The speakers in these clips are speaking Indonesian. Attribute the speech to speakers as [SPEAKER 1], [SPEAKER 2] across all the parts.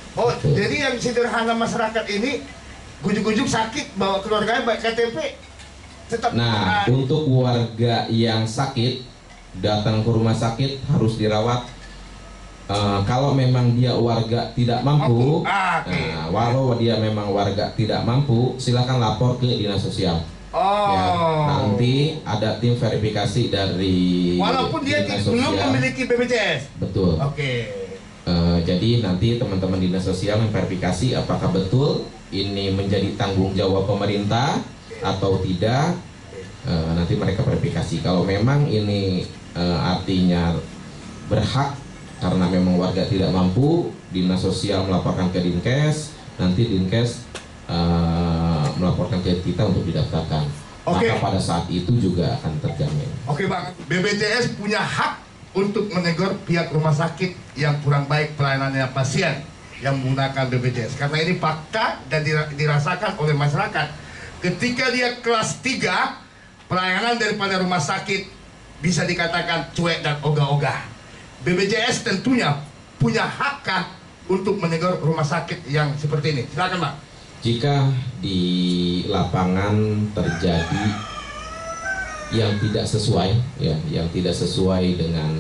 [SPEAKER 1] Oh,
[SPEAKER 2] Betul.
[SPEAKER 1] jadi yang sederhana masyarakat ini gujuk-gujuk sakit bawa keluarganya baik KTP tetap.
[SPEAKER 2] Nah, untuk warga yang sakit datang ke rumah sakit harus dirawat. Kalau memang dia warga tidak mampu, walau dia memang warga tidak mampu, silakan lapor ke dinas sosial. Ya, nanti ada tim verifikasi dari
[SPEAKER 1] walaupun dia
[SPEAKER 2] dinas
[SPEAKER 1] belum
[SPEAKER 2] sosial.
[SPEAKER 1] memiliki BPJS.
[SPEAKER 2] Betul. Jadi nanti teman-teman dinas sosial memverifikasi apakah betul ini menjadi tanggung jawab pemerintah atau tidak. Nanti mereka verifikasi. Kalau memang ini artinya berhak karena memang warga tidak mampu, dinas sosial melaporkan ke Dinkes, nanti Dinkes melaporkan ke kita untuk didaftarkan. Maka pada saat itu juga akan terjamin.
[SPEAKER 1] Oke Bang, BPJS punya hak untuk menegur pihak rumah sakit yang kurang baik pelayanannya pasien yang menggunakan BPJS. Karena ini fakta dan dirasakan oleh masyarakat. Ketika dia kelas 3, pelayanan daripada rumah sakit bisa dikatakan cuek dan ogah-ogah. BPJS tentunya punya hak untuk menegur rumah sakit yang seperti ini. Silakan Pak.
[SPEAKER 2] Jika di lapangan terjadi yang tidak sesuai, ya, yang tidak sesuai dengan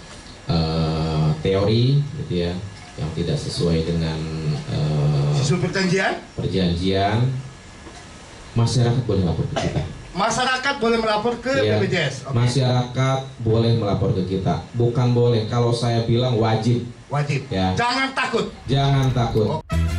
[SPEAKER 2] teori, gitu ya, yang tidak sesuai dengan
[SPEAKER 1] sesuai
[SPEAKER 2] perjanjian, masyarakat boleh lapor ke kita.
[SPEAKER 1] Masyarakat boleh melapor ke BPJS.
[SPEAKER 2] Masyarakat boleh melapor ke kita. Bukan boleh, kalau saya bilang wajib.
[SPEAKER 1] Wajib.
[SPEAKER 2] Ya.
[SPEAKER 1] Jangan takut.
[SPEAKER 2] Jangan takut.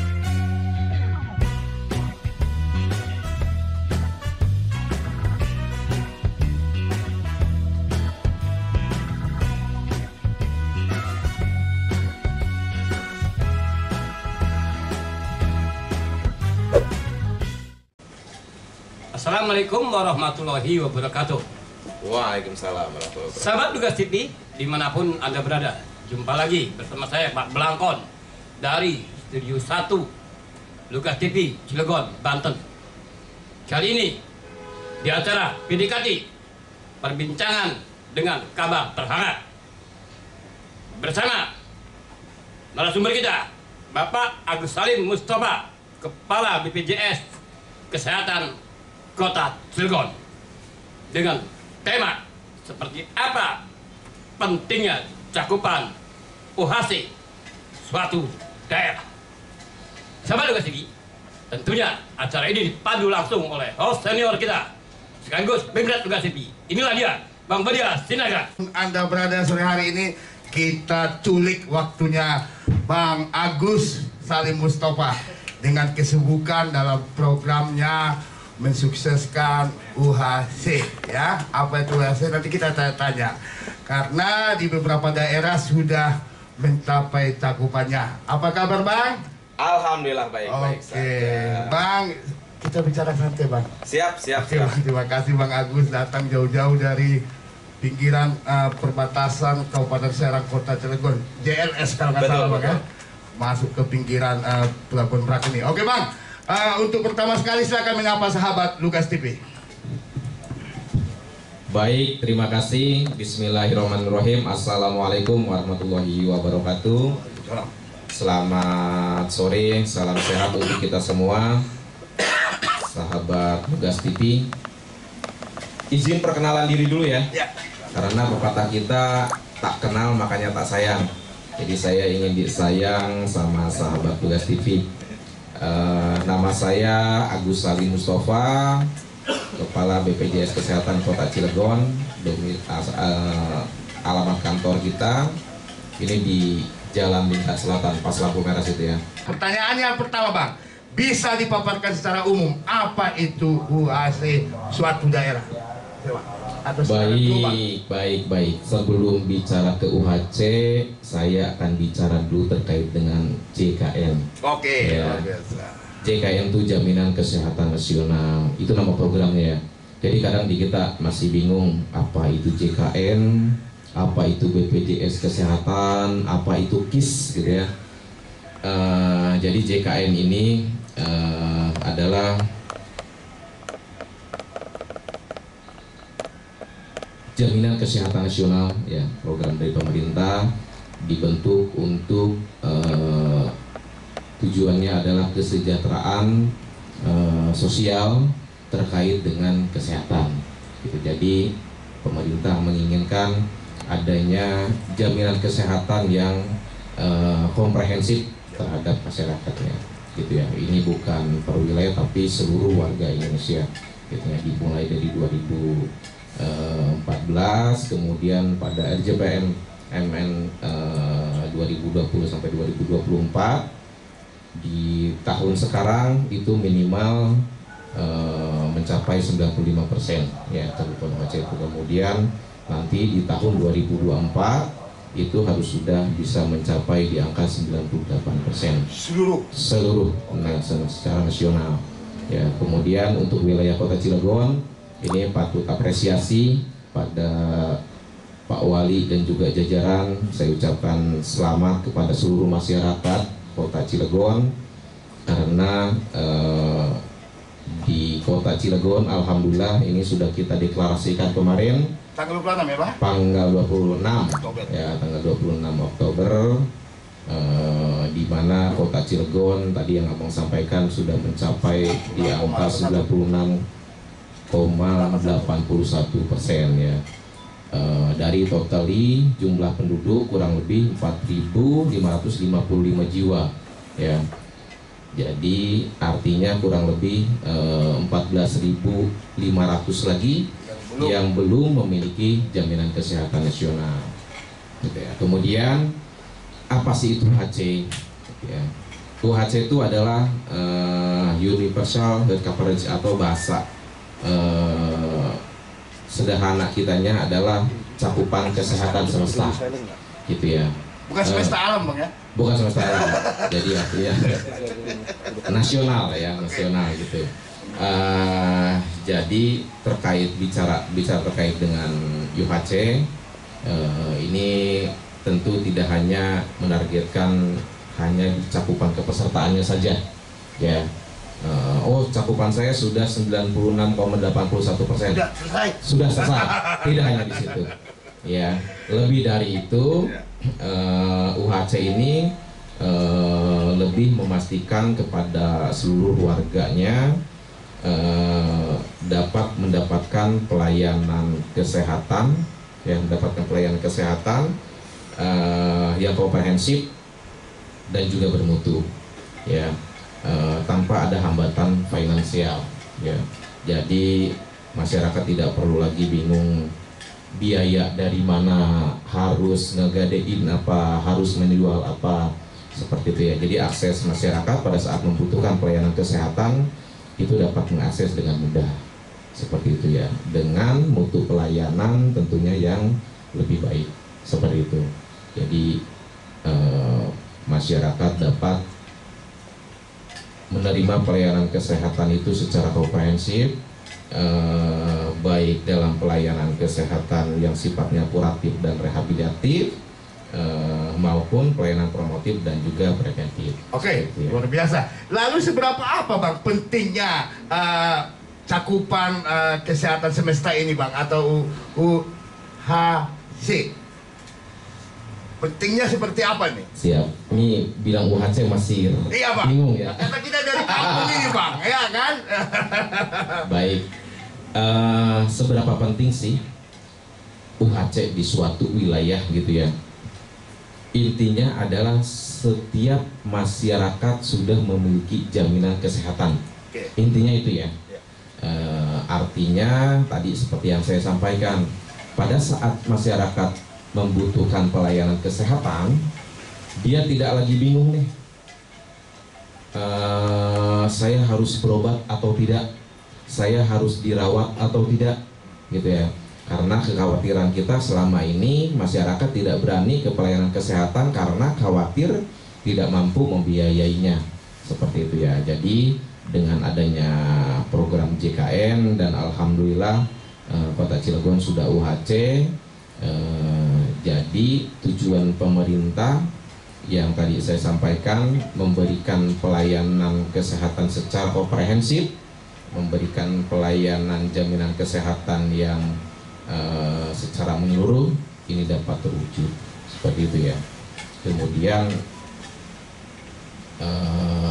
[SPEAKER 3] Assalamualaikum warahmatullahi wabarakatuh.
[SPEAKER 2] Waalaikumsalam warahmatullahi wabarakatuh.
[SPEAKER 3] Sahabat Tugas TV, dimanapun Anda berada, jumpa lagi bersama saya Pak Belangkon dari Studio 1 Tugas TV Cilegon, Banten. Kali ini di acara PDKT, perbincangan dengan kabar terhangat bersama narasumber kita, Bapak Agus Salim Mustafa, Kepala BPJS Kesehatan Kota Cilegon, dengan tema seperti apa pentingnya cakupan UHC suatu daerah. Sahabat Tugas TV, tentunya acara ini dipandu langsung oleh host senior kita sekaligus Pemret Tugas TV. Inilah dia, Bang Badia Sinaga.
[SPEAKER 1] Anda berada sore hari ini, kita culik waktunya Bang Agus Salim Mustafa dengan kesibukan dalam programnya mensukseskan UHC, ya. Apa itu UHC? Nanti kita tanya. Karena di beberapa daerah sudah mencapai cakupannya. Apa kabar Bang?
[SPEAKER 4] Alhamdulillah baik-baik.
[SPEAKER 1] Oke, Bang, kita bicara santai Bang.
[SPEAKER 4] Siap.
[SPEAKER 1] Terima kasih Bang Agus datang jauh-jauh dari pinggiran perbatasan Kabupaten Serang Kota Cilegon, JLS kalau nggak salah Bang ya. Masuk ke pinggiran Pelabuhan Merak ini. Oke Bang, untuk pertama sekali silakan menyapa sahabat Tugas TV.
[SPEAKER 2] Baik, terima kasih. Bismillahirrahmanirrahim. Assalamualaikum warahmatullahi wabarakatuh. Selamat sore, salam sehat untuk kita semua, sahabat Tugas TV. Izin perkenalan diri dulu ya. Karena pepatah kita tak kenal makanya tak sayang. Jadi saya ingin disayang sama sahabat Tugas TV. Nama saya Agus Salim Mustafa, Kepala BPJS Kesehatan Kota Cilegon. Alamat kantor kita ini di Jalan Bintang Selatan, pas lampu merah situ ya.
[SPEAKER 1] Pertanyaan yang pertama Bang, bisa dipaparkan secara umum apa itu UHC suatu daerah?
[SPEAKER 2] Baik. Sebelum bicara ke UHC, saya akan bicara dulu terkait dengan JKN.
[SPEAKER 1] Oke.
[SPEAKER 2] Ya. JKN itu Jaminan Kesehatan Nasional. Itu nama programnya ya. Jadi kadang di kita masih bingung apa itu JKN, apa itu BPJS Kesehatan, apa itu KIS gitu ya. Jadi JKN ini adalah Jaminan Kesehatan Nasional, ya, program dari pemerintah dibentuk untuk tujuannya adalah kesejahteraan sosial terkait dengan kesehatan. Gitu. Jadi pemerintah menginginkan adanya jaminan kesehatan yang komprehensif terhadap masyarakatnya. Gitu ya. Ini bukan per wilayah tapi seluruh warga Indonesia. Gitu ya. Dimulai dari 2014, kemudian pada RJPN MN 2020 sampai 2024. Di tahun sekarang itu minimal mencapai 95% ya cakupan UHC itu. Kemudian nanti di tahun 2024 itu harus sudah bisa mencapai di angka 98% seluruh secara nasional ya. Kemudian untuk wilayah Kota Cilegon ini patut apresiasi pada Pak Wali dan juga jajaran. Saya ucapkan selamat kepada seluruh masyarakat Kota Cilegon karena di Kota Cilegon alhamdulillah ini sudah kita deklarasikan kemarin
[SPEAKER 1] Tanggal 26 ya Pak?
[SPEAKER 2] Tanggal 26
[SPEAKER 1] Oktober.
[SPEAKER 2] Ya, tanggal 26 Oktober di mana Kota Cilegon tadi yang Abang sampaikan sudah mencapai di angka 96,81% ya. Dari totali jumlah penduduk kurang lebih 4.555 jiwa ya. Jadi artinya kurang lebih 14.500 lagi yang belum memiliki jaminan kesehatan nasional. Gitu ya. Kemudian apa sih itu UHC? Ya. UHC itu adalah Universal Health Coverage atau bahasa sederhana kitanya adalah cakupan kesehatan semesta, gitu ya.
[SPEAKER 1] Bukan semesta alam Bang ya?
[SPEAKER 2] Bukan semesta alam, jadi artinya nasional ya, nasional gitu. Jadi bicara terkait dengan UHC ini tentu tidak hanya menargetkan hanya cakupan kepesertaannya saja ya. Cakupan saya sudah 96,81%. Sudah selesai. Tidak hanya di situ. Ya, lebih dari itu UHC ini lebih memastikan kepada seluruh warganya dapat mendapatkan pelayanan kesehatan yang yang komprehensif dan juga bermutu ya, tanpa ada hambatan finansial ya. Jadi masyarakat tidak perlu lagi bingung biaya dari mana, harus ngegadein apa, harus menjual apa, seperti itu ya. Jadi akses masyarakat pada saat membutuhkan pelayanan kesehatan itu dapat mengakses dengan mudah, seperti itu ya, dengan mutu pelayanan tentunya yang lebih baik, seperti itu. Jadi masyarakat dapat menerima pelayanan kesehatan itu secara komprehensif, baik dalam pelayanan kesehatan yang sifatnya kuratif dan rehabilitatif maupun pelayanan promotif dan juga preventif.
[SPEAKER 1] Oke,
[SPEAKER 2] ya.
[SPEAKER 1] Luar biasa. Lalu seberapa apa Bang pentingnya cakupan kesehatan semesta ini Bang, atau UHC? Pentingnya seperti apa nih?
[SPEAKER 2] Siap. Ini bilang UHC masih
[SPEAKER 1] Bang.
[SPEAKER 2] Bingung ya.
[SPEAKER 1] Karena kita dari kampung ini Bang, ya kan?
[SPEAKER 2] Baik. Seberapa penting sih UHC di suatu wilayah gitu ya? Intinya adalah setiap masyarakat sudah memiliki jaminan kesehatan. Intinya itu ya. Artinya tadi seperti yang saya sampaikan, pada saat masyarakat membutuhkan pelayanan kesehatan, dia tidak lagi bingung nih, saya harus berobat atau tidak, saya harus dirawat atau tidak, gitu ya. Karena kekhawatiran kita selama ini masyarakat tidak berani ke pelayanan kesehatan karena khawatir tidak mampu membiayainya, seperti itu ya. Jadi dengan adanya program JKN dan alhamdulillah Kota Cilegon sudah UHC. Jadi tujuan pemerintah yang tadi saya sampaikan, memberikan pelayanan kesehatan secara komprehensif, memberikan pelayanan jaminan kesehatan yang secara menyeluruh, ini dapat terwujud seperti itu ya. Kemudian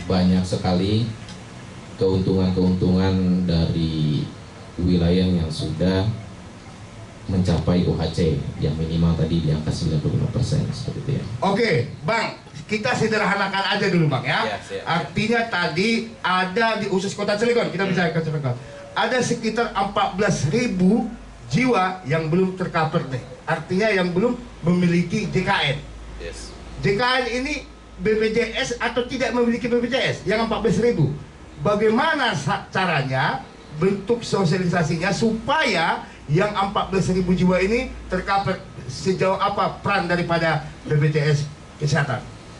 [SPEAKER 2] banyak sekali keuntungan-keuntungan dari wilayah yang sudah mencapai UHC yang minimal tadi di angka 95% seperti itu ya.
[SPEAKER 1] Oke, Bang, kita sederhanakan aja dulu Bang ya.
[SPEAKER 4] Ya, siap.
[SPEAKER 1] Artinya tadi ada di khusus Kota Cilegon, kita bicara ke Cilegon, ada sekitar 14.000 jiwa yang belum tercover nih. Artinya yang belum memiliki JKN.
[SPEAKER 4] Yes.
[SPEAKER 1] JKN ini BPJS atau tidak memiliki BPJS yang 14.000. Bagaimana caranya, bentuk sosialisasinya supaya yang 14.000 jiwa ini tercover? Sejauh apa peran daripada BPJS Kesehatan?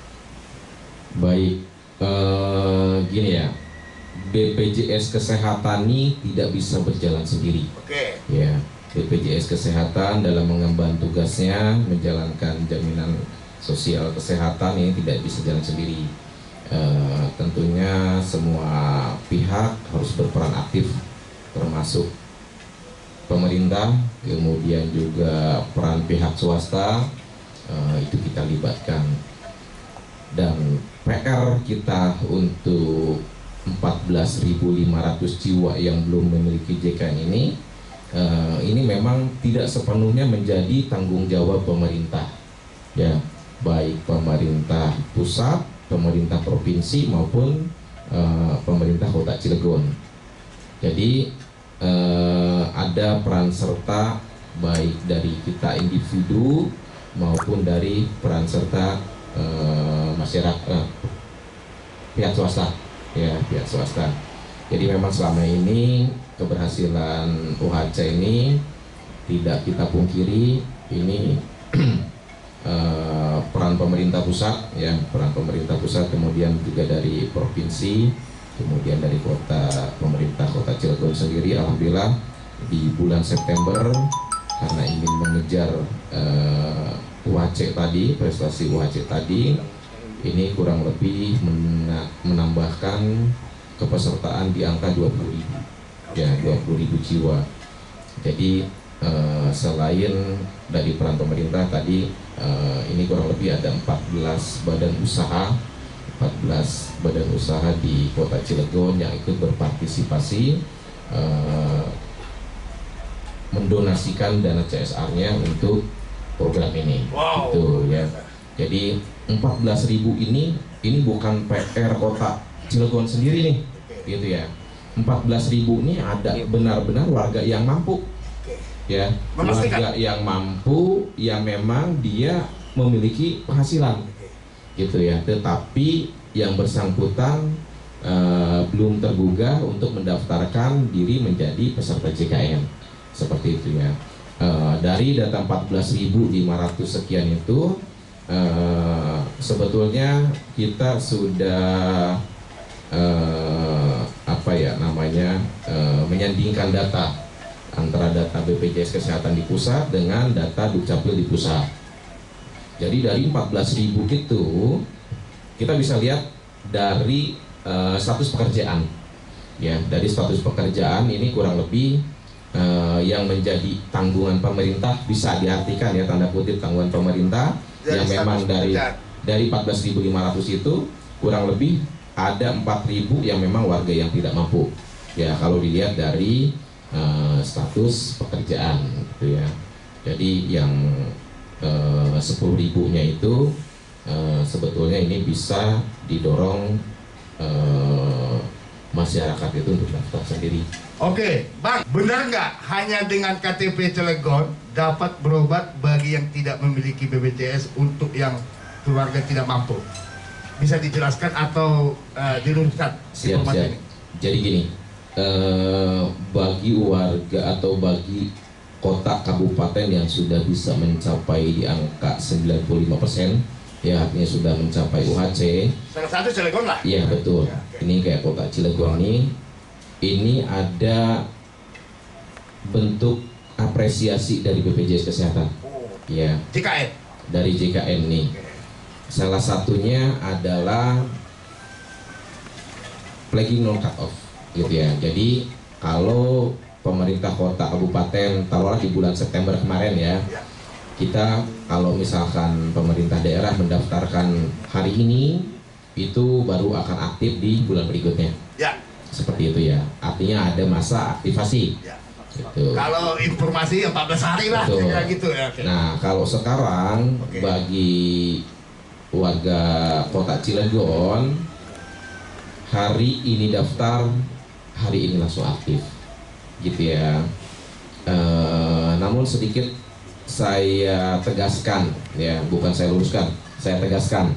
[SPEAKER 2] Baik, gini ya, BPJS Kesehatan ini tidak bisa berjalan sendiri.
[SPEAKER 1] Oke.
[SPEAKER 2] Ya, BPJS Kesehatan dalam mengemban tugasnya menjalankan jaminan sosial kesehatan ini tidak bisa jalan sendiri. Tentunya semua pihak harus berperan aktif, termasuk pemerintah, kemudian juga peran pihak swasta, itu kita libatkan. Dan PR kita untuk 14.500 jiwa yang belum memiliki JKN ini memang tidak sepenuhnya menjadi tanggung jawab pemerintah, ya, baik pemerintah pusat, pemerintah provinsi maupun pemerintah Kota Cilegon. Jadi ada peran serta baik dari kita individu maupun dari peran serta masyarakat, pihak swasta, ya, pihak swasta. Jadi memang selama ini keberhasilan UHC ini tidak kita pungkiri, ini peran pemerintah pusat, ya, peran pemerintah pusat, kemudian juga dari provinsi, kemudian dari pemerintah Kota Cilegon sendiri. Alhamdulillah di bulan September karena ingin mengejar UHC tadi, prestasi UHC tadi, ini kurang lebih menambahkan kepesertaan di angka 20.000, ya, 20.000 jiwa. Jadi selain dari peran pemerintah tadi, ini kurang lebih ada 14 badan usaha di Kota Cilegon yang ikut berpartisipasi mendonasikan dana CSR-nya untuk program ini.
[SPEAKER 1] Wow.
[SPEAKER 2] Gitu, ya. Jadi 14.000 ini bukan PR Kota Cilegon sendiri nih, gitu ya. 14.000 ini ada benar-benar warga yang mampu, ya, warga yang mampu, yang memang dia memiliki penghasilan, gitu ya. Tetapi yang bersangkutan belum tergugah untuk mendaftarkan diri menjadi peserta JKN, seperti itu ya. Dari data 14.500 sekian itu, sebetulnya kita sudah menyandingkan data antara data BPJS Kesehatan di pusat dengan data Dukcapil di pusat. Jadi dari 14.000 itu kita bisa lihat dari status pekerjaan, ya, dari status pekerjaan ini kurang lebih yang menjadi tanggungan pemerintah, bisa diartikan ya, tanda kutip tanggungan pemerintah, yang memang dari 14.500 itu kurang lebih ada 4.000 yang memang warga yang tidak mampu, ya, kalau dilihat dari status pekerjaan, gitu ya. Jadi yang 10.000-nya itu sebetulnya ini bisa didorong masyarakat itu untuk daftar sendiri.
[SPEAKER 1] Oke, Bang, benar nggak hanya dengan KTP Cilegon dapat berobat bagi yang tidak memiliki BPJS untuk yang keluarga tidak mampu? Bisa dijelaskan atau diluruskan informasi ini?
[SPEAKER 2] Jadi gini, bagi warga atau bagi kota kabupaten yang sudah bisa mencapai di angka 95%, ya, artinya sudah mencapai UHC.
[SPEAKER 1] Salah satu Cilegon lah.
[SPEAKER 2] Iya, betul.
[SPEAKER 1] Ya, okay.
[SPEAKER 2] Ini kayak Kota Cilegon ini ada bentuk apresiasi dari BPJS Kesehatan. Ya.
[SPEAKER 1] JKN.
[SPEAKER 2] Dari JKN nih. Salah satunya adalah flagging non cut off, gitu ya. Jadi kalau pemerintah kota kabupaten taruhlah di bulan September kemarin ya, kita kalau misalkan pemerintah daerah mendaftarkan hari ini, itu baru akan aktif di bulan berikutnya.
[SPEAKER 1] Ya.
[SPEAKER 2] Seperti itu ya. Artinya ada masa aktivasi.
[SPEAKER 1] Ya.
[SPEAKER 2] Gitu.
[SPEAKER 1] Kalau informasi 14 hari lah,
[SPEAKER 2] Betul.
[SPEAKER 1] kira gitu ya. Oke.
[SPEAKER 2] Nah, kalau sekarang
[SPEAKER 1] Oke.
[SPEAKER 2] bagi warga Kota Cilegon, hari ini daftar, hari ini langsung aktif, gitu ya. Namun sedikit saya tegaskan, ya, bukan saya luruskan, saya tegaskan.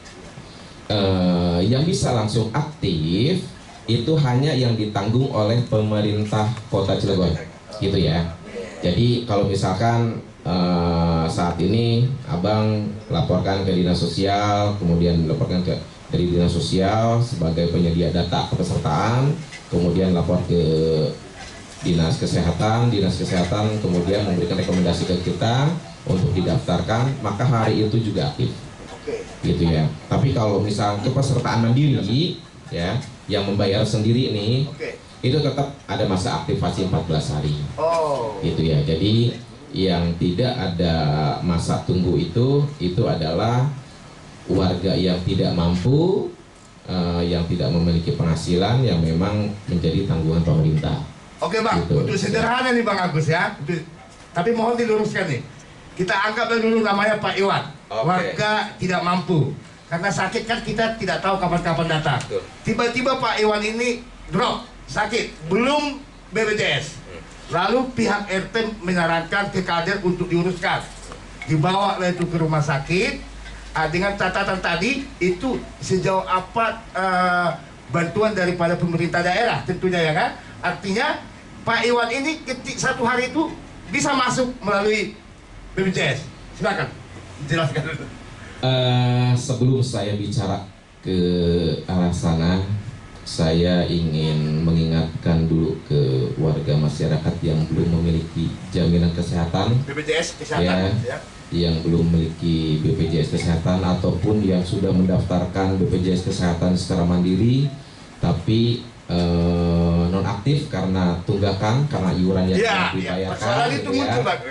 [SPEAKER 2] Yang bisa langsung aktif itu hanya yang ditanggung oleh pemerintah Kota Cilegon, gitu ya. Jadi kalau misalkan saat ini abang laporkan ke dinas sosial, kemudian laporkan dari dinas sosial sebagai penyedia data kepesertaan, kemudian lapor ke dinas kesehatan kemudian memberikan rekomendasi ke kita untuk didaftarkan, maka hari itu juga aktif.
[SPEAKER 1] Oke.
[SPEAKER 2] Gitu ya. Tapi kalau misal kepesertaan mandiri ya, yang membayar sendiri nih,
[SPEAKER 1] Oke.
[SPEAKER 2] itu tetap ada masa aktivasi 14 hari.
[SPEAKER 1] Oh.
[SPEAKER 2] Gitu ya. Jadi yang tidak ada masa tunggu itu adalah warga yang tidak mampu, yang tidak memiliki penghasilan, yang memang menjadi tanggungan pemerintah.
[SPEAKER 1] Oke Bang,
[SPEAKER 2] Gitu.
[SPEAKER 1] untuk sederhana nih Bang Agus ya. Tapi mohon diluruskan nih. Kita anggap dulu namanya Pak Iwan.
[SPEAKER 4] Oke.
[SPEAKER 1] Warga tidak mampu. Karena sakit kan kita tidak tahu kapan-kapan datang.
[SPEAKER 4] Betul.
[SPEAKER 1] Tiba-tiba Pak Iwan ini drop, sakit, belum BPJS. Lalu pihak RT menyarankan ke kader untuk diuruskan. Dibawa lah itu ke rumah sakit. Dengan catatan tadi, itu sejauh apa bantuan daripada pemerintah daerah tentunya ya kan. Artinya Pak Iwan ini satu hari itu bisa masuk melalui BPJS. Silakan jelaskan dulu.
[SPEAKER 2] Sebelum saya bicara ke arah sana, saya ingin mengingatkan dulu ke warga masyarakat yang belum memiliki jaminan kesehatan,
[SPEAKER 1] BPJS kesehatan ya.
[SPEAKER 2] yang belum memiliki BPJS kesehatan ataupun yang sudah mendaftarkan BPJS kesehatan secara mandiri tapi nonaktif karena tunggakan, karena iuran yang tidak dibayarkan.
[SPEAKER 1] Persoalan itu
[SPEAKER 2] gitu ya.
[SPEAKER 1] muncul Bang.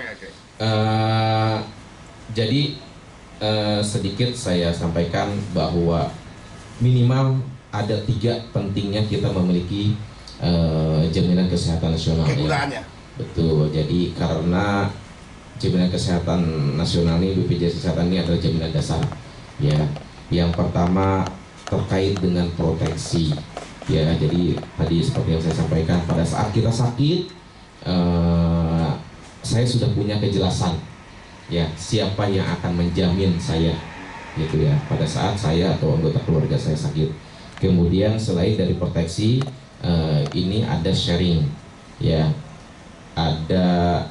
[SPEAKER 2] Jadi sedikit saya sampaikan bahwa minimal ada 3 pentingnya kita memiliki jaminan kesehatan nasional.
[SPEAKER 1] Kegunaannya.
[SPEAKER 2] Betul. Jadi karena jaminan kesehatan nasional ini, BPJS kesehatan ini adalah jaminan dasar. Ya, yang pertama terkait dengan proteksi. Ya, jadi tadi seperti yang saya sampaikan, pada saat kita sakit, saya sudah punya kejelasan. Ya, siapa yang akan menjamin saya, gitu ya, pada saat saya atau anggota keluarga saya sakit. Kemudian selain dari proteksi, ini ada sharing, ya, ada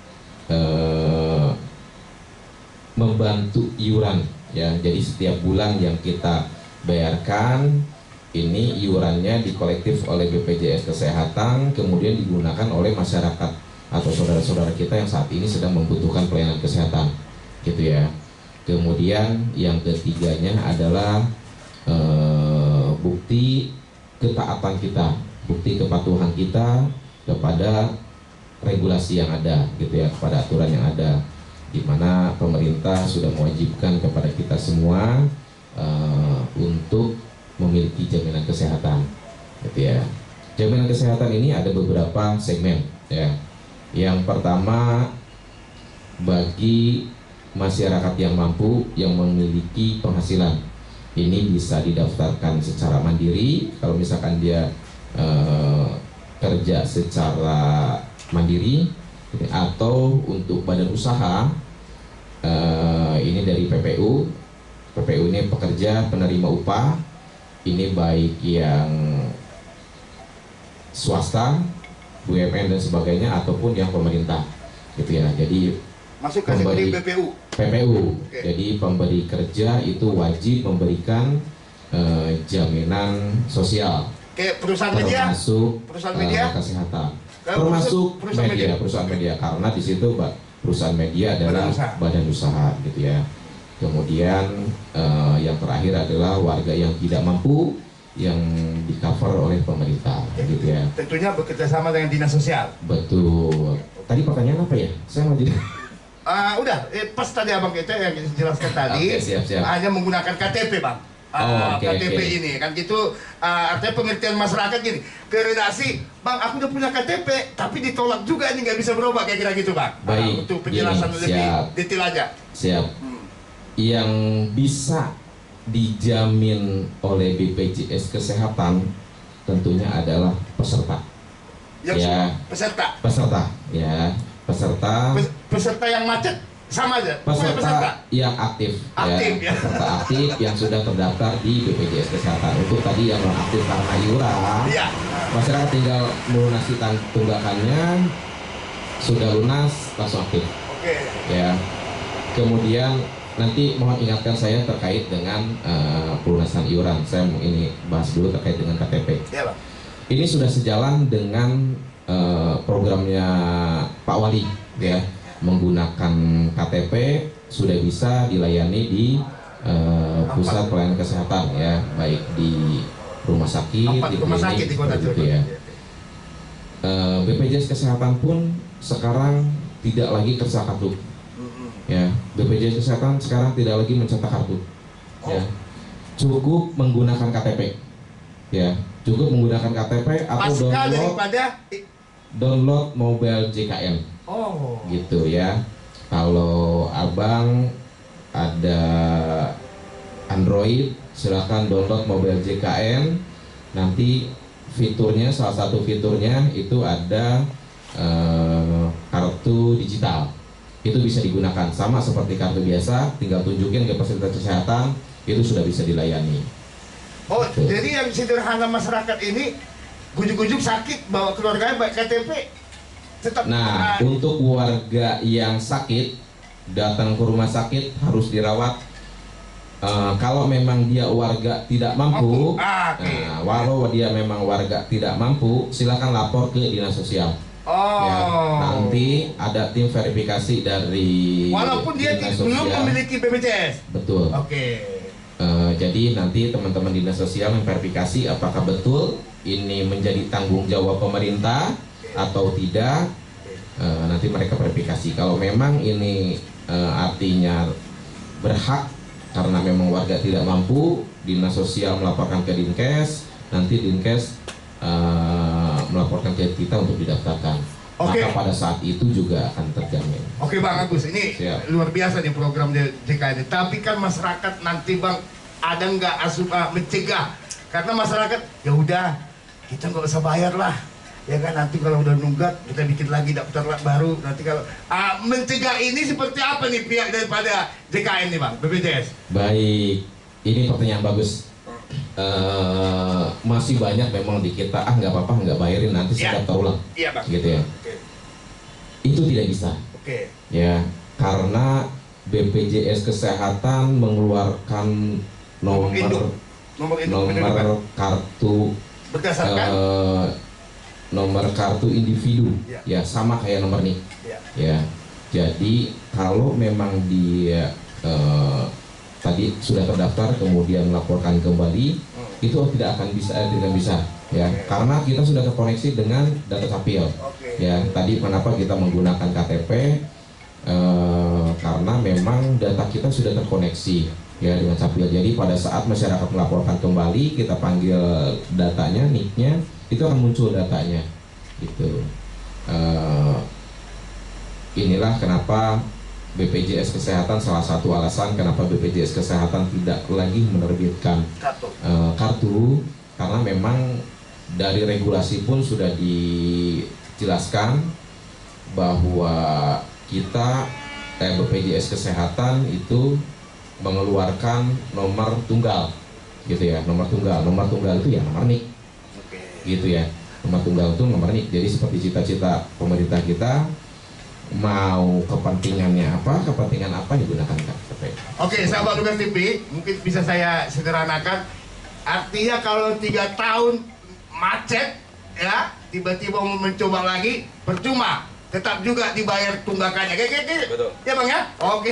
[SPEAKER 2] membantu iuran, ya. Jadi setiap bulan yang kita bayarkan, ini iurannya dikolektif oleh BPJS Kesehatan, kemudian digunakan oleh masyarakat atau saudara-saudara kita yang saat ini sedang membutuhkan pelayanan kesehatan, gitu ya. Kemudian yang ketiganya adalah bukti ketaatan kita, bukti kepatuhan kita kepada regulasi yang ada, gitu ya, kepada aturan yang ada, di mana pemerintah sudah mewajibkan kepada kita semua untuk memiliki jaminan kesehatan, gitu ya. Jaminan kesehatan ini ada beberapa segmen, ya. Yang pertama, bagi masyarakat yang mampu, yang memiliki penghasilan, ini bisa didaftarkan secara mandiri. Kalau misalkan dia kerja secara mandiri, atau untuk badan usaha, ini dari PPU. PPU ini pekerja penerima upah, ini baik yang swasta, BUMN dan sebagainya, ataupun yang pemerintah, gitu ya. Jadi
[SPEAKER 1] Masuk kategori PPU.
[SPEAKER 2] PPU.
[SPEAKER 1] Oke.
[SPEAKER 2] Jadi pemberi kerja itu wajib memberikan jaminan sosial,
[SPEAKER 1] Kayak perusahaan media.
[SPEAKER 2] termasuk
[SPEAKER 1] Perusahaan media?
[SPEAKER 2] kesehatan,
[SPEAKER 1] Kalau
[SPEAKER 2] termasuk
[SPEAKER 1] perusahaan
[SPEAKER 2] media,
[SPEAKER 1] media.
[SPEAKER 2] perusahaan media, karena di situ perusahaan media adalah
[SPEAKER 1] Badan usaha.
[SPEAKER 2] badan usaha, gitu ya. Kemudian yang terakhir adalah warga yang tidak mampu, yang di cover oleh pemerintah, gitu ya.
[SPEAKER 1] Tentunya bekerja sama dengan dinas sosial.
[SPEAKER 2] Betul. Tadi pertanyaan apa ya? Saya mau jadi.
[SPEAKER 1] Udah, pas tadi abang kita yang jelaskan tadi,
[SPEAKER 2] Oke, siap.
[SPEAKER 1] hanya menggunakan KTP Bang. KTP ini kan gitu. Artinya pengertian masyarakat gini, ke redaksi, Bang aku udah punya KTP tapi ditolak juga, ini nggak bisa berubah, kayak kira gitu Bang.
[SPEAKER 2] Baik,
[SPEAKER 1] Untuk penjelasan
[SPEAKER 2] gini,
[SPEAKER 1] lebih
[SPEAKER 2] siap.
[SPEAKER 1] detail aja.
[SPEAKER 2] Siap. Yang bisa dijamin oleh BPJS Kesehatan tentunya adalah peserta.
[SPEAKER 1] Yang peserta
[SPEAKER 2] Ya, peserta
[SPEAKER 1] yang macet sama aja.
[SPEAKER 2] peserta yang aktif
[SPEAKER 1] ya.
[SPEAKER 2] Peserta aktif yang sudah terdaftar di BPJS Kesehatan. Untuk tadi yang non aktif karena iuran,
[SPEAKER 1] Iya.
[SPEAKER 2] masyarakat tinggal melunasi tunggakannya, sudah lunas langsung aktif.
[SPEAKER 1] Oke.
[SPEAKER 2] Ya. Kemudian nanti mohon ingatkan saya terkait dengan pelunasan iuran. Saya mau ini bahas dulu terkait dengan KTP.
[SPEAKER 1] Iya, Bang.
[SPEAKER 2] Ini sudah sejalan dengan programnya Pak Wali, ya, menggunakan KTP sudah bisa dilayani di pusat pelayanan kesehatan, ya, baik di rumah sakit, di klinik,
[SPEAKER 1] di Kota
[SPEAKER 2] gitu
[SPEAKER 1] Cirebon.
[SPEAKER 2] ya. BPJS Kesehatan pun sekarang tidak lagi kerja kartu. Ya, BPJS Kesehatan sekarang tidak lagi mencetak kartu. Ya, cukup menggunakan KTP. Ya, cukup menggunakan KTP atau download mobile JKN. Gitu ya. Kalau abang ada Android, silahkan download mobile JKN. Nanti fiturnya, salah satu fiturnya itu ada kartu digital. Itu bisa digunakan sama seperti kartu biasa, tinggal tunjukin ke fasilitas kesehatan, itu sudah bisa dilayani. Betul.
[SPEAKER 1] Jadi yang sederhana masyarakat ini gujuk-gujuk sakit bawa keluarganya baik KTP tetap.
[SPEAKER 2] Nah, untuk warga yang sakit datang ke rumah sakit harus dirawat. Kalau memang dia warga tidak mampu, walau dia memang warga tidak mampu, silakan lapor ke dinas sosial. Ya, nanti ada tim verifikasi dari
[SPEAKER 1] walaupun dia belum memiliki BPJS.
[SPEAKER 2] Betul. Jadi nanti teman-teman dinas sosial memverifikasi apakah betul ini menjadi tanggung jawab pemerintah atau tidak. Nanti mereka verifikasi. Kalau memang ini artinya berhak karena memang warga tidak mampu, dinas sosial melaporkan ke Dinkes, nanti Dinkes melaporkan ke kita untuk didaftarkan. Maka pada saat itu juga akan terjamin.
[SPEAKER 1] Oke Bang Agus, ini luar biasa nih program JKN. Tapi kan masyarakat nanti Bang ada nggak mencegah? Karena masyarakat ya udah kita nggak usah bayar lah, ya kan, nanti kalau udah nunggak kita bikin lagi daftar baru. Nanti kalau mencegah ini seperti apa nih pihak daripada JKN nih Bang, BPJS?
[SPEAKER 2] Baik, ini pertanyaan bagus. Masih banyak memang di kita nggak apa-apa, nggak bayarin nanti saya daftar ulang, gitu ya. Itu tidak bisa, ya, karena BPJS Kesehatan mengeluarkan nomor kartu
[SPEAKER 1] berdasarkan
[SPEAKER 2] nomor kartu individu, ya, sama kayak nomor NIK, ya. Jadi kalau memang dia tadi sudah terdaftar kemudian melaporkan kembali, itu tidak bisa, ya, karena kita sudah terkoneksi dengan data Capil. Ya, tadi kenapa kita menggunakan KTP, karena memang data kita sudah terkoneksi, ya, dengan Capil. Jadi pada saat masyarakat melaporkan kembali, kita panggil datanya, NIK-nya, itu akan muncul datanya, gitu. Inilah kenapa BPJS Kesehatan, salah satu alasan kenapa BPJS Kesehatan tidak lagi menerbitkan kartu, karena memang dari regulasi pun sudah dijelaskan bahwa kita BPJS Kesehatan itu mengeluarkan nomor tunggal, gitu ya, nomor tunggal itu ya nomor NIK, gitu ya, nomor tunggal itu nomor NIK. Jadi seperti cita-cita pemerintah kita, mau kepentingan apa digunakan KTP.
[SPEAKER 1] Oke, sahabat Lugas TV, mungkin bisa saya sederhanakan. Artinya kalau 3 tahun macet, ya, tiba-tiba mau mencoba lagi, percuma, tetap juga dibayar tunggakannya. Kayak
[SPEAKER 4] betul.
[SPEAKER 1] Ya Bang ya? Oke.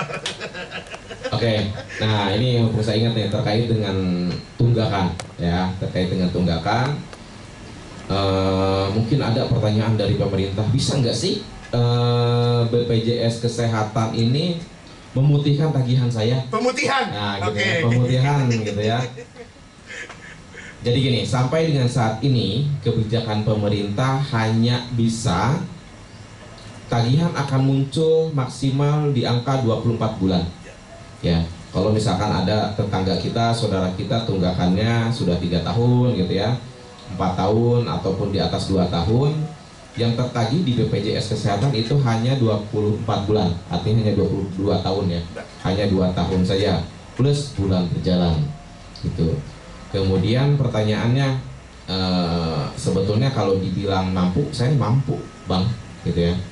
[SPEAKER 2] Nah ini yang perlu saya ingat nih terkait dengan tunggakan, ya, terkait dengan tunggakan. Mungkin ada pertanyaan dari pemerintah, bisa nggak sih BPJS Kesehatan ini memutihkan tagihan saya.
[SPEAKER 1] Pemutihan.
[SPEAKER 2] Nah, gitu
[SPEAKER 1] Oke.
[SPEAKER 2] ya, pemutihan gitu ya. Jadi gini, sampai dengan saat ini kebijakan pemerintah hanya bisa tagihan akan muncul maksimal di angka 24 bulan. Ya, kalau misalkan ada tetangga kita, saudara kita tunggakannya sudah 3 tahun gitu ya, 4 tahun ataupun di atas 2 tahun, yang tertagih di BPJS Kesehatan itu hanya 24 bulan, artinya hanya 22 tahun ya, hanya 2 tahun saja plus bulan berjalan gitu. Kemudian pertanyaannya, sebetulnya kalau dibilang mampu, saya mampu bang gitu ya.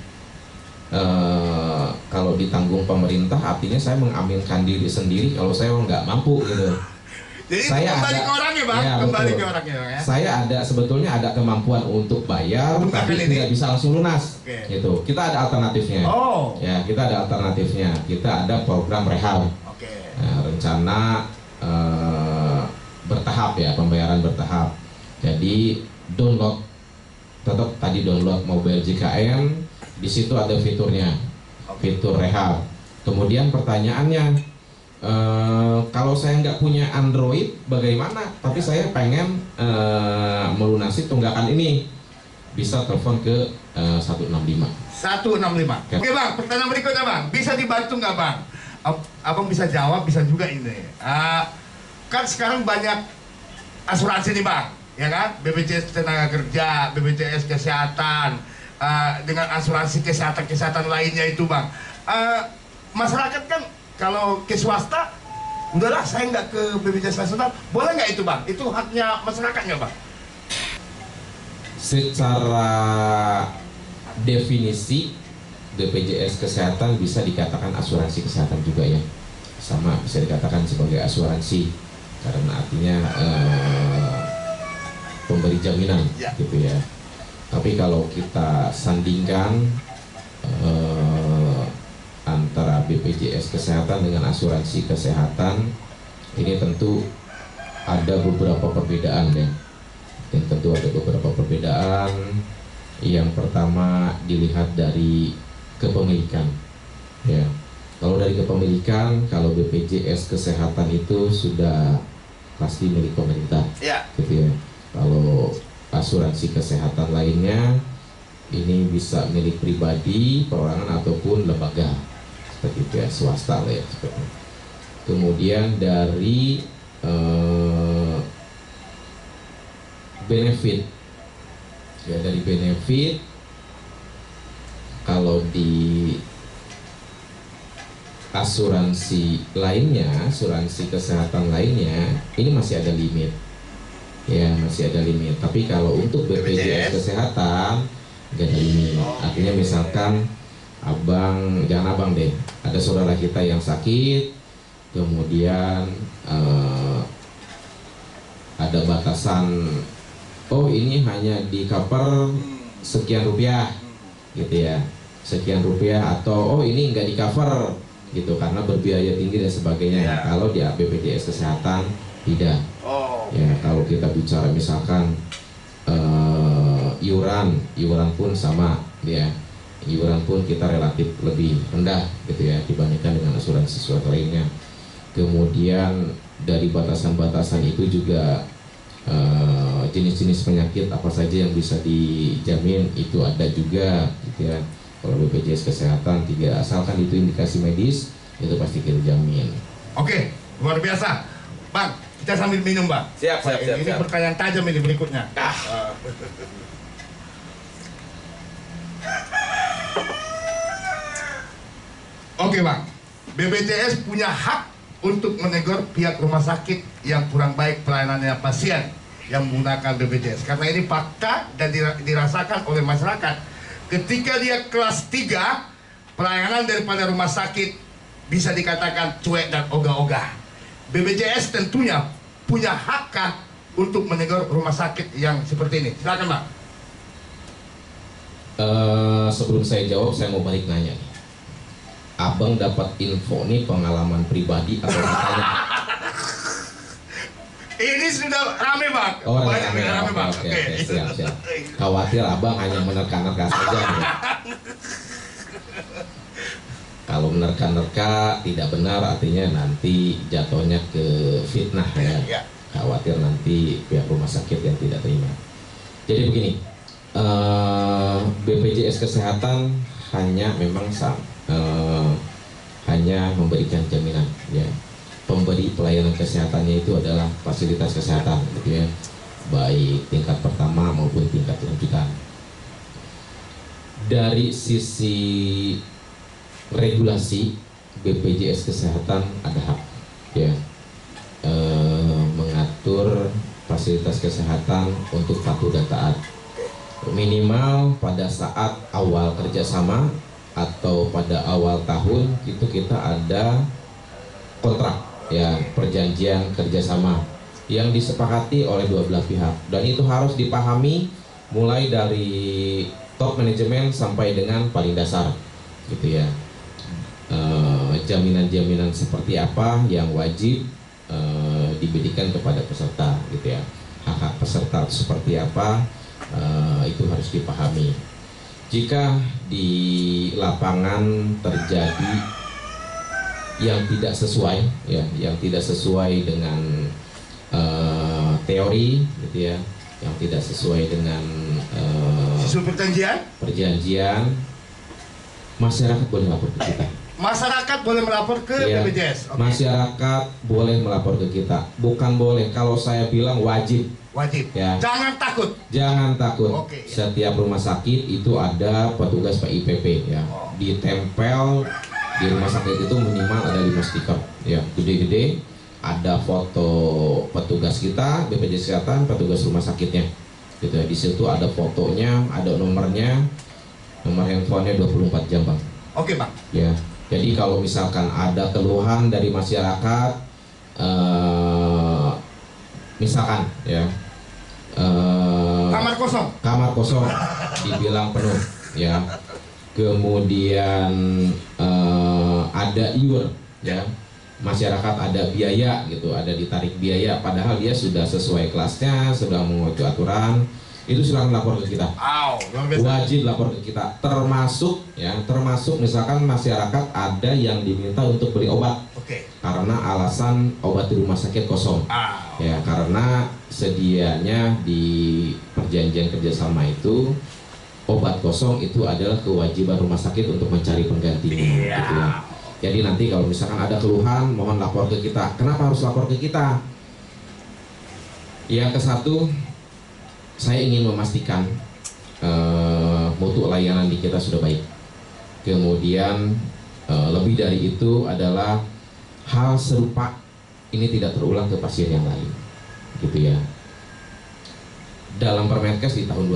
[SPEAKER 2] Kalau ditanggung pemerintah artinya saya mengaminkan diri sendiri kalau saya nggak mampu gitu.
[SPEAKER 1] Jadi
[SPEAKER 2] Saya
[SPEAKER 1] kembali
[SPEAKER 2] ada-
[SPEAKER 1] ke orangnya bang,
[SPEAKER 2] Ya,
[SPEAKER 1] kembali
[SPEAKER 2] betul.
[SPEAKER 1] ke orangnya ya.
[SPEAKER 2] Saya sebetulnya ada kemampuan untuk bayar,
[SPEAKER 1] Tunggakan
[SPEAKER 2] tapi
[SPEAKER 1] ini.
[SPEAKER 2] tidak bisa langsung lunas.
[SPEAKER 1] Oke.
[SPEAKER 2] Gitu. Kita ada alternatifnya.
[SPEAKER 1] Oh.
[SPEAKER 2] Ya, kita ada alternatifnya. Kita ada program rehab.
[SPEAKER 1] Oke.
[SPEAKER 2] Rencana bertahap ya, pembayaran bertahap. Jadi download, tetap tadi download mobile JKN, di situ ada fiturnya, fitur rehab. Kemudian pertanyaannya, kalau saya nggak punya Android, bagaimana? Tapi saya pengen melunasi tunggakan ini, bisa telepon ke 165.
[SPEAKER 1] 165.
[SPEAKER 2] Oke.
[SPEAKER 1] Oke bang, pertanyaan berikutnya bang, bisa dibantu nggak bang? Abang bisa jawab, bisa juga ini. Kan sekarang banyak asuransi nih bang, ya kan? BPJS Tenaga Kerja, BPJS Kesehatan, dengan asuransi kesehatan lainnya itu bang. Masyarakat kan kalau ke swasta, udahlah saya nggak ke BPJS Nasional, boleh nggak itu bang? Itu haknya masyarakat nggak bang?
[SPEAKER 2] Secara definisi BPJS Kesehatan bisa dikatakan asuransi kesehatan juga ya, sama bisa dikatakan sebagai asuransi karena artinya pemberi jaminan
[SPEAKER 1] Ya.
[SPEAKER 2] gitu ya. Tapi kalau kita sandingkan antara BPJS Kesehatan dengan asuransi kesehatan, ini tentu ada beberapa perbedaan ya. Dan tentu ada beberapa perbedaan. Yang pertama dilihat dari kepemilikan. Ya, kalau dari kepemilikan, kalau BPJS Kesehatan itu sudah pasti milik pemerintah,
[SPEAKER 1] Ya.
[SPEAKER 2] gitu ya. Kalau asuransi kesehatan lainnya, ini bisa milik pribadi, perorangan ataupun lembaga, seperti itu ya, swasta lah ya. Seperti itu. Kemudian dari benefit, ya dari benefit, kalau di asuransi lainnya, asuransi kesehatan lainnya, ini masih ada limit, ya masih ada limit. Tapi kalau untuk BPJS Kesehatan nggak ada limit. Artinya misalkan abang, jangan abang deh, ada saudara kita yang sakit, kemudian ada batasan, oh ini hanya di cover sekian rupiah gitu ya, sekian rupiah, atau oh ini nggak di cover gitu karena berbiaya tinggi dan sebagainya.
[SPEAKER 1] Ya.
[SPEAKER 2] Kalau di BPJS Kesehatan tidak.
[SPEAKER 1] Oh.
[SPEAKER 2] Ya, kalau kita bicara misalkan iuran pun sama ya, iuran pun kita relatif lebih rendah gitu ya dibandingkan dengan asuransi lainnya. Kemudian dari batasan-batasan itu juga jenis-jenis penyakit apa saja yang bisa dijamin itu ada juga gitu ya. Kalau BPJS Kesehatan tidak, asalkan itu indikasi medis itu pasti kita jamin.
[SPEAKER 1] Oke, luar biasa. Bang, kita sambil minum bang.
[SPEAKER 4] Siap, siap, siap,
[SPEAKER 1] Ini
[SPEAKER 4] siap.
[SPEAKER 1] pertanyaan tajam ini berikutnya. Oke bang, BPJS punya hak untuk menegur pihak rumah sakit yang kurang baik pelayanannya pasien yang menggunakan BPJS. Karena ini fakta dan dirasakan oleh masyarakat. Ketika dia kelas 3, pelayanan daripada rumah sakit bisa dikatakan cuek dan ogah-ogah. BPJS tentunya punya hak untuk menegur rumah sakit yang seperti ini. Silakan bang.
[SPEAKER 2] Sebelum saya jawab, saya mau balik nanya nih. Abang dapat info nih pengalaman pribadi atau katanya?
[SPEAKER 1] Ini sudah rame bang.
[SPEAKER 2] Oh,
[SPEAKER 1] Banyak
[SPEAKER 2] rame,
[SPEAKER 1] rame bang.
[SPEAKER 2] oke, siap. Khawatir abang hanya menerka-nerka saja. Bro. Kalau menerka-nerka tidak benar artinya nanti jatuhnya ke fitnah ya.
[SPEAKER 1] Ya.
[SPEAKER 2] Khawatir nanti pihak rumah sakit yang tidak terima. Jadi begini, BPJS Kesehatan hanya memang hanya memberikan jaminan ya. Pemberi pelayanan kesehatannya itu adalah fasilitas kesehatan gitu ya. Baik tingkat pertama maupun tingkat lanjutan. Dari sisi regulasi BPJS Kesehatan ada hak ya mengatur fasilitas kesehatan untuk patuh dan taat minimal pada saat awal kerjasama atau pada awal tahun itu kita ada kontrak ya perjanjian kerjasama yang disepakati oleh dua belah pihak dan itu harus dipahami mulai dari top manajemen sampai dengan paling dasar gitu ya. Jaminan-jaminan seperti apa yang wajib diberikan kepada peserta gitu ya, hak-hak peserta seperti apa itu harus dipahami. Jika di lapangan terjadi yang tidak sesuai ya, yang tidak sesuai dengan teori gitu ya, yang tidak sesuai dengan perjanjian, masyarakat boleh lapor ke kita.
[SPEAKER 1] Masyarakat boleh melapor ke
[SPEAKER 2] ya,
[SPEAKER 1] BPJS. Okay.
[SPEAKER 2] Masyarakat boleh melapor ke kita. Bukan boleh, kalau saya bilang wajib.
[SPEAKER 1] Wajib.
[SPEAKER 2] Ya.
[SPEAKER 1] Jangan takut.
[SPEAKER 2] Jangan takut.
[SPEAKER 1] Okay, ya.
[SPEAKER 2] Setiap rumah sakit itu ada petugas PIPP ya. Ditempel di rumah sakit itu minimal ada 5 stiker ya, gede-gede. Ada foto petugas kita, BPJS Kesehatan, petugas rumah sakitnya. Gitu ya. Di situ ada fotonya, ada nomornya. Nomor handphonenya 24 jam, Bang.
[SPEAKER 1] Oke, Bang.
[SPEAKER 2] Ya. Jadi kalau misalkan ada keluhan dari masyarakat, misalkan ya kamar kosong dibilang penuh ya, kemudian ada iur ya, masyarakat ada biaya gitu, ada ditarik biaya, padahal dia sudah sesuai kelasnya, sudah mengikuti aturan. Itu silakan lapor ke kita. Wajib lapor ke kita, termasuk misalkan masyarakat ada yang diminta untuk beli obat karena alasan obat di rumah sakit kosong ya, karena sedianya di perjanjian kerjasama itu obat kosong itu adalah kewajiban rumah sakit untuk mencari penggantinya gitu ya. Jadi nanti kalau misalkan ada keluhan mohon lapor ke kita. Kenapa harus lapor ke kita? Yang ke satu, saya ingin memastikan mutu layanan di kita sudah baik. Kemudian lebih dari itu adalah hal serupa ini tidak terulang ke pasien yang lain, gitu ya. Dalam Permenkes di tahun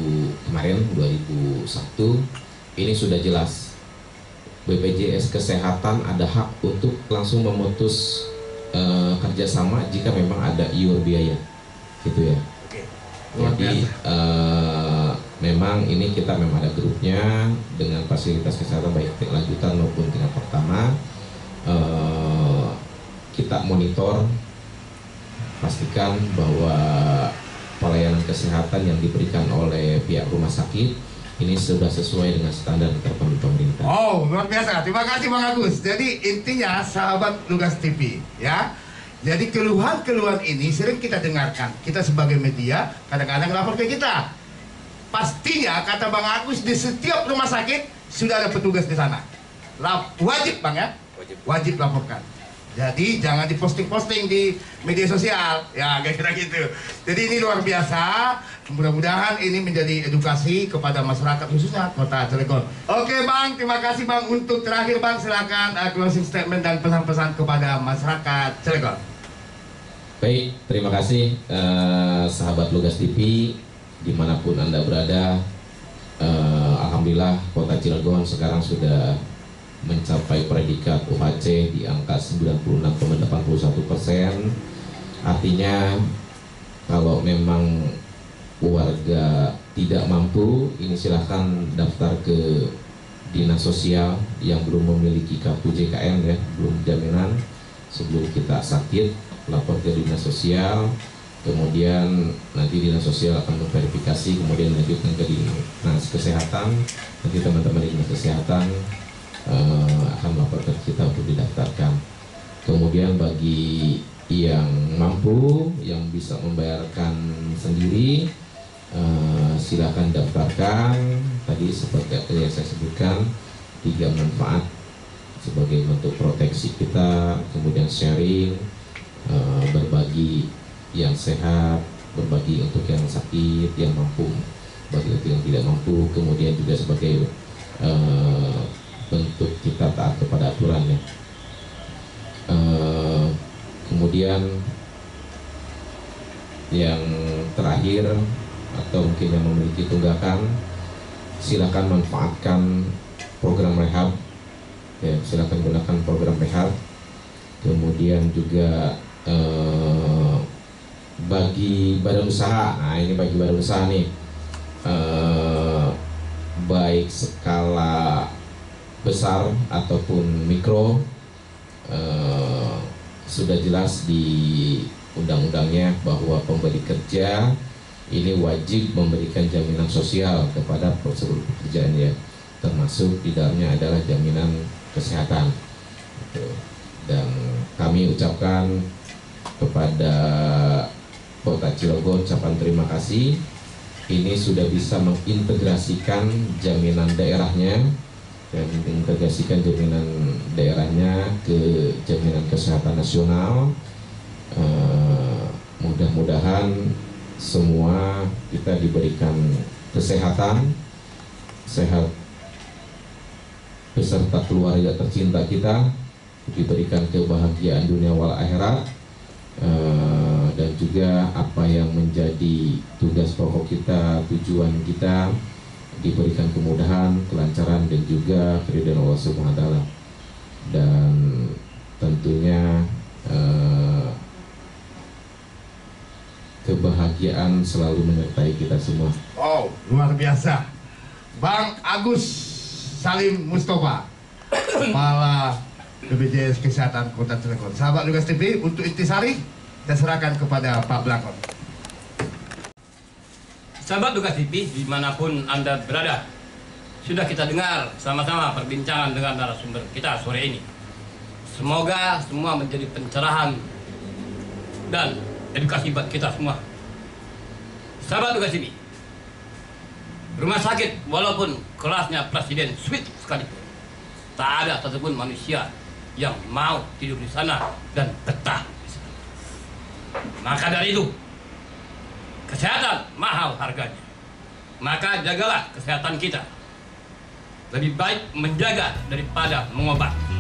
[SPEAKER 2] 2001 ini sudah jelas BPJS Kesehatan ada hak untuk langsung memutus kerjasama jika memang ada iur biaya, gitu ya. Jadi memang ini kita memang ada grupnya dengan fasilitas kesehatan baik tingkat lanjutan maupun tingkat pertama. Kita monitor, pastikan bahwa pelayanan kesehatan yang diberikan oleh pihak rumah sakit ini sudah sesuai dengan standar tertentu pemerintah.
[SPEAKER 1] Oh, luar biasa. Terima kasih Bang Agus. Jadi intinya sahabat Lugas TV ya. Jadi keluhan-keluhan ini sering kita dengarkan. Kita sebagai media kadang-kadang lapor ke kita. Pastinya kata Bang Agus di setiap rumah sakit sudah ada petugas di sana. Wajib Bang ya? Wajib laporkan. Jadi jangan diposting-posting di media sosial. Ya kira-kira gitu. Jadi ini luar biasa. Mudah-mudahan ini menjadi edukasi kepada masyarakat khususnya Kota Cilegon. Oke Bang, terima kasih Bang. Untuk terakhir Bang silakan closing statement dan pesan-pesan kepada masyarakat Cilegon.
[SPEAKER 2] Baik, terima kasih sahabat Lugas TV dimanapun Anda berada. Alhamdulillah Kota Cilegon sekarang sudah mencapai predikat UHC di angka 96,81%. Artinya kalau memang warga tidak mampu, ini silahkan daftar ke dinas sosial yang belum memiliki kartu JKN ya, belum jaminan. Sebelum kita sakit, lapor ke dinas sosial, kemudian nanti dinas sosial akan memverifikasi, kemudian lanjutkan ke dinas kesehatan. Nanti teman-teman dinas kesehatan silahkan laporkan kita untuk didaftarkan. Kemudian bagi yang mampu, yang bisa membayarkan sendiri, silakan daftarkan. Tadi seperti yang saya sebutkan, 3 manfaat sebagai bentuk proteksi kita, kemudian sharing, berbagi yang sehat, berbagi untuk yang sakit, yang mampu, bagi untuk yang tidak mampu, kemudian juga sebagai bentuk kita taat kepada aturannya. Kemudian yang terakhir atau mungkin yang memiliki tunggakan, silakan manfaatkan program rehab, ya, silakan gunakan program rehab. Kemudian juga bagi badan usaha, nah ini bagi badan usaha nih, baik skala besar ataupun mikro, sudah jelas di undang-undangnya bahwa pemberi kerja ini wajib memberikan jaminan sosial kepada seluruh pekerjaannya, termasuk di dalamnya adalah jaminan kesehatan. Dan kami ucapkan kepada Kota Cilegon ucapan terima kasih. Ini sudah bisa mengintegrasikan jaminan daerahnya dan mengintegrasikan jaminan daerahnya ke jaminan kesehatan nasional. Mudah-mudahan semua kita diberikan kesehatan, sehat beserta keluarga tercinta kita, diberikan kebahagiaan dunia wal akhirat, dan juga apa yang menjadi tugas pokok kita, tujuan kita, diberikan kemudahan, kelancaran, dan juga keridhaan Allah Subhanahu wa Ta'ala. Dan tentunya kebahagiaan selalu menyertai kita semua.
[SPEAKER 1] Wow, luar biasa. Bang Agus Salim Mustafa, Kepala BPJS Kesehatan Kota Cilegon. Sahabat Lugas TV, untuk intisari, saya serahkan kepada Pak Blakon.
[SPEAKER 3] Sahabat Lugas TV, dimanapun Anda berada, sudah kita dengar sama-sama perbincangan dengan narasumber kita sore ini. Semoga semua menjadi pencerahan dan edukasi buat kita semua. Sahabat Lugas TV, rumah sakit walaupun kelasnya presiden suite sekali, tak ada satupun manusia yang mau tidur di sana dan betah di sana. Maka dari itu, kesehatan mahal harganya. Maka jagalah kesehatan kita. Lebih baik menjaga daripada mengobat.